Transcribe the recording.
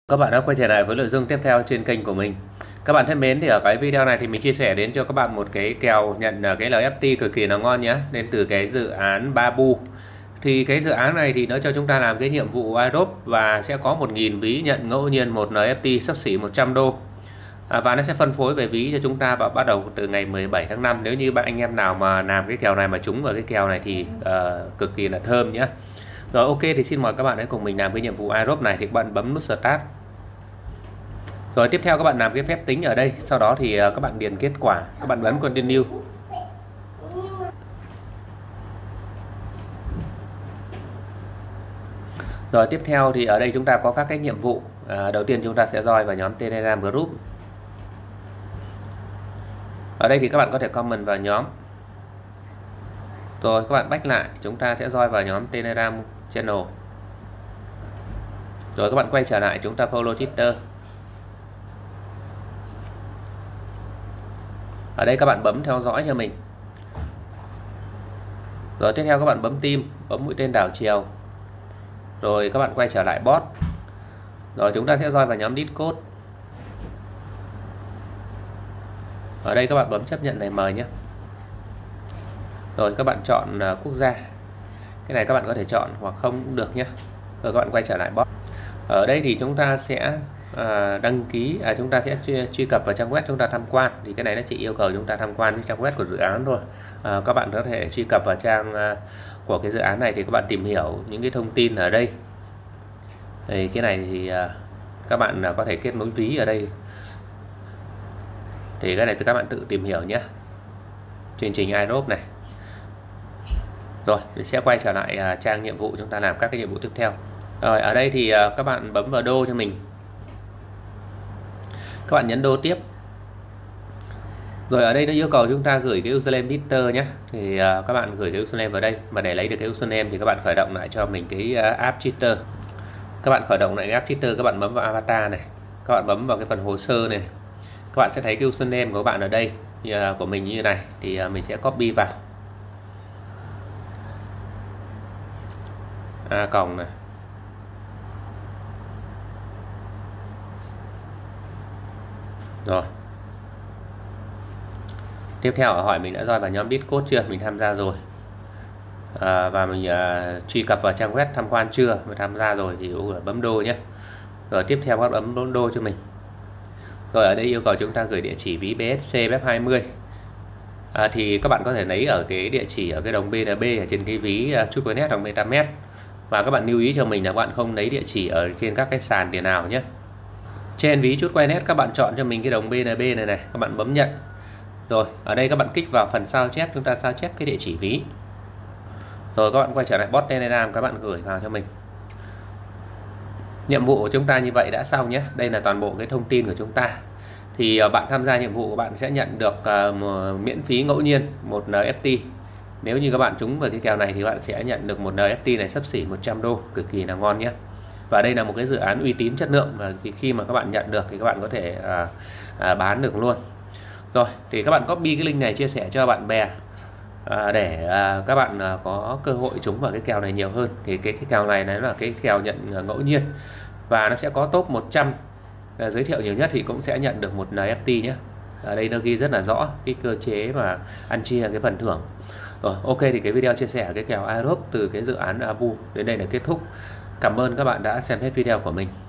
Các bạn đã quay trở lại với nội dung tiếp theo trên kênh của mình. Các bạn thân mến, thì ở cái video này thì mình chia sẻ đến cho các bạn một cái kèo nhận cái lời FT cực kỳ là ngon nhé, đến từ cái dự án Babu. Thì cái dự án này thì nó cho chúng ta làm cái nhiệm vụ airdrop và sẽ có 1.000 ví nhận ngẫu nhiên một NFT xấp xỉ 100 đô. Và nó sẽ phân phối về ví cho chúng ta vào bắt đầu từ ngày 17 tháng 5. Nếu như bạn anh em nào mà làm cái kèo này mà trúng vào cái kèo này thì cực kỳ là thơm nhé. Rồi, ok, thì xin mời các bạn hãy cùng mình làm cái nhiệm vụ airdrop này. Thì các bạn bấm nút start. Rồi tiếp theo các bạn làm cái phép tính ở đây, sau đó thì các bạn điền kết quả, các bạn bấm continue. Rồi tiếp theo thì ở đây chúng ta có các cái nhiệm vụ. Đầu tiên chúng ta sẽ join vào nhóm Telegram group. Ở đây thì các bạn có thể comment vào nhóm. Rồi các bạn back lại, chúng ta sẽ join vào nhóm Telegram channel. Rồi các bạn quay trở lại, chúng ta follow Twitter. Ở đây các bạn bấm theo dõi cho mình. Rồi tiếp theo các bạn bấm tim, bấm mũi tên đảo chiều. Rồi các bạn quay trở lại bot. Rồi chúng ta sẽ join vào nhóm Discord. Ở đây các bạn bấm chấp nhận này mời nhé. Rồi các bạn chọn quốc gia. Cái này các bạn có thể chọn hoặc không cũng được nhé. Rồi các bạn quay trở lại bot. Ở đây thì chúng ta sẽ đăng ký, chúng ta sẽ truy cập vào trang web chúng ta tham quan. Thì cái này nó chỉ yêu cầu chúng ta tham quan cái trang web của dự án thôi. Các bạn có thể truy cập vào trang của cái dự án này thì các bạn tìm hiểu những cái thông tin ở đây. Thì cái này thì các bạn có thể kết nối ví ở đây. Thì cái này thì các bạn tự tìm hiểu nhé. Chương trình airdrop này. Rồi mình sẽ quay trở lại trang nhiệm vụ, chúng ta làm các cái nhiệm vụ tiếp theo. Rồi ở đây thì các bạn bấm vào đô cho mình. Các bạn nhấn đô tiếp. Rồi ở đây nó yêu cầu chúng ta gửi cái username Twitter nhé. Thì các bạn gửi cái username vào đây. Mà để lấy được cái username thì các bạn khởi động lại cho mình cái app Twitter. Các bạn khởi động lại cái app Twitter, các bạn bấm vào avatar này. Các bạn bấm vào cái phần hồ sơ này. Các bạn sẽ thấy cái username của các bạn ở đây, của mình như này. Thì mình sẽ copy vào. Còng này. Rồi. Tiếp theo hỏi mình đã join vào nhóm Discord chưa? Mình tham gia rồi. Và mình truy cập vào trang web tham quan chưa? Mình tham gia rồi thì bấm đô nhé. Rồi tiếp theo các bạn bấm đô cho mình. Rồi ở đây yêu cầu chúng ta gửi địa chỉ ví BSC BEP20. Thì các bạn có thể lấy ở cái địa chỉ ở cái đồng BNB ở trên cái ví Chucoinet hoặc MetaMask. Và các bạn lưu ý cho mình là các bạn không lấy địa chỉ ở trên các cái sàn tiền nào nhé. Trên ví Chucoinet các bạn chọn cho mình cái đồng BNB này này, các bạn bấm nhận. Rồi ở đây các bạn kích vào phần sao chép, chúng ta sao chép cái địa chỉ ví. Rồi các bạn quay trở lại bot Telegram, các bạn gửi vào cho mình. Nhiệm vụ của chúng ta như vậy đã xong nhé. Đây là toàn bộ cái thông tin của chúng ta. Thì bạn tham gia nhiệm vụ của bạn sẽ nhận được miễn phí ngẫu nhiên một NFT. Nếu như các bạn trúng vào cái kèo này thì bạn sẽ nhận được một NFT này xấp xỉ 100 đô, cực kỳ là ngon nhé. Và đây là một cái dự án uy tín chất lượng, và khi mà các bạn nhận được thì các bạn có thể bán được luôn. Rồi thì các bạn copy cái link này chia sẻ cho bạn bè để các bạn có cơ hội trúng vào cái kèo này nhiều hơn. Thì cái kèo này là cái kèo nhận ngẫu nhiên và nó sẽ có top 100 giới thiệu nhiều nhất thì cũng sẽ nhận được một NFT nhé. Ở đây nó ghi rất là rõ cái cơ chế mà ăn chia cái phần thưởng. Rồi ok, thì cái video chia sẻ cái kèo airdrop từ cái dự án Babu đến đây là kết thúc. Cảm ơn các bạn đã xem hết video của mình.